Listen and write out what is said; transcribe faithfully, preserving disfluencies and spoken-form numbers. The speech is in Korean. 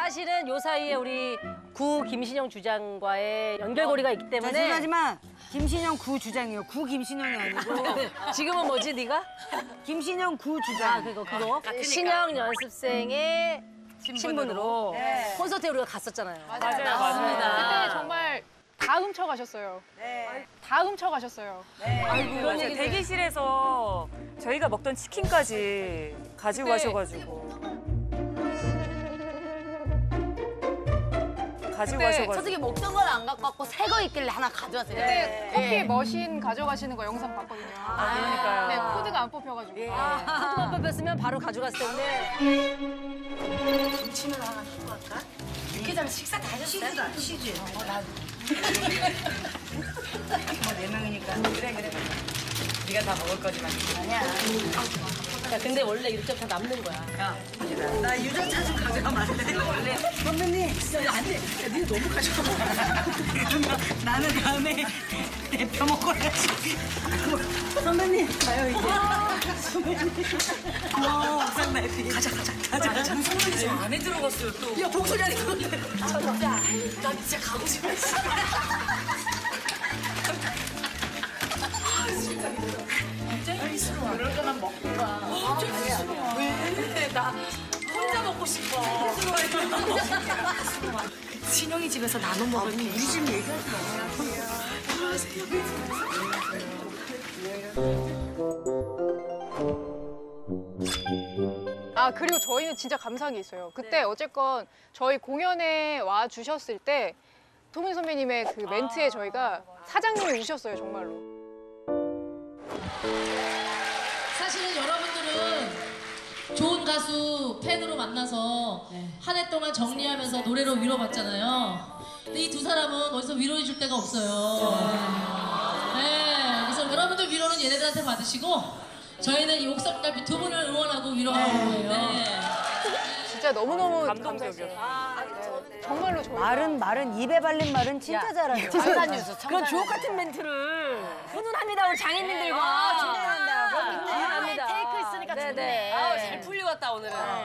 사실은 요 사이에 우리 구 김신영 주장과의 연결고리가 있기 때문에. 죄송하지만 김신영 구 주장이에요. 구 김신영이 아니고. 지금은 뭐지 네가? 김신영 구 주장. 아 그거 그거. 신영 연습생의 신분으로 네. 콘서트에 우리가 갔었잖아요. 맞아요, 맞습니다. 그때 정말 다 훔쳐가셨어요. 네. 다 훔쳐가셨어요. 네. 아이고, 그런 얘기 대기실에서 저희가 먹던 치킨까지 가지고 네. 가셔가지고 가지고 그때 가셔가지고 솔직히 먹던 걸 안 갖고 왔고 새 거 있길래 하나 가져왔어요. 그때 커피 머신 가져가시는 거 영상 봤거든요. 아, 그러니까요. 네, 코드가 안 뽑혀가지고. 코드만 뽑혔으면 바로 가져갔을 텐데. 김치는 하나 갖고 갈까? 육개장 식사 다 하셨어요? 치즈다, 치즈. 어, 나도. 뭐네 명이니까. 그래, 그래. 네가 다 먹을 거지만. 아니야. 야, 근데 원래 이렇게 다 남는 거야. 야, 나 유자차 좀 가져가면 안 돼? 원래. 선배님, 진짜 안 돼. 야, 니네 너무 가져가. 그러면 나는 다음에 대표 먹어야지. 선배님, 가요, 이제. 선배님. 어, 옥상 날피. 가자, 가자, 가자, 가자. 손이 저 안에 들어갔어요 또. 야, 목소리 안 돼. 저 진짜 나 진짜 가고 싶어. 그럴 거면 먹고 가. 왜? 나 혼자 먹고 싶어. 신영이 집에서 나눠 먹으니 우리 집 얘기하지 아, 그리고 저희는 진짜 감사한 게 있어요. 그때 어쨌건 저희 공연에 와 주셨을 때 토민 선배님의 그 멘트에 저희가 사장님이 우셨어요, 정말로. 사실은 여러분들은 좋은 가수 팬으로 만나서 한 해 동안 정리하면서 노래로 위로받잖아요. 근데 이 두 사람은 어디서 위로해줄 데가 없어요. 네, 그래서 여러분들 위로는 얘네들한테 받으시고 저희는 이 옥석갈비 두 분을 응원하고 위로하는 거예요. 네. 진짜 너무너무 감동적이었어요. 감사했어요. 네, 정말로 저희가. 말은, 말은, 입에 발린 말은 진짜 잘하죠. 청산 뉴스. 그런 주옥 같은 멘트를 훈훈합니다 우리 장인님들과. 아, 좋다. 훈훈합니다. 테이크 있으니까 좋네. 아우 잘 풀려왔다 오늘은.